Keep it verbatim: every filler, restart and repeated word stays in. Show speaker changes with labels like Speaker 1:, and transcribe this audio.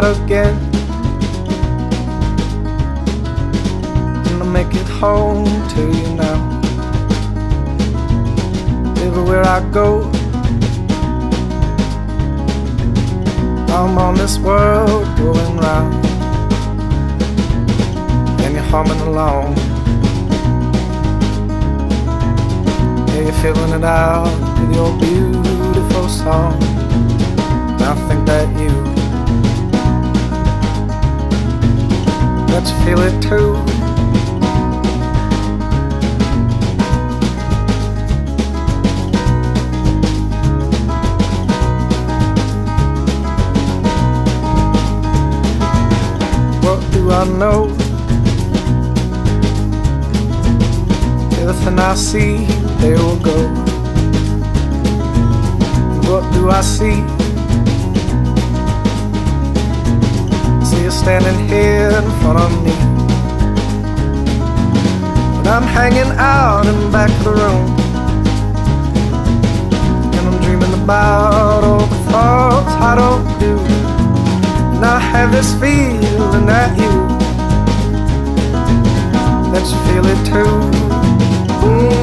Speaker 1: start again, and I'll make it home to you now. Everywhere I go, I'm on this world going round, and you're humming along. Yeah, you're feeling it out with your beautiful song. And I think that you, that you feel it too. What do I know? Everything I see, there will go. What do I see? See you standing here in front of me, but I'm hanging out in the back of the room, and I'm dreaming about all the thoughts I don't do. And I have this feeling that you, that you feel it too.